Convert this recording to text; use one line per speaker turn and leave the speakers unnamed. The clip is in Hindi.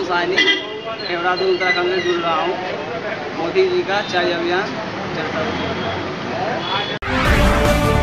हूँ साइनी, देहरादून उत्तराखंड से जुड़ रहा हूँ। मोदी जी का चाय अभियान चलता है।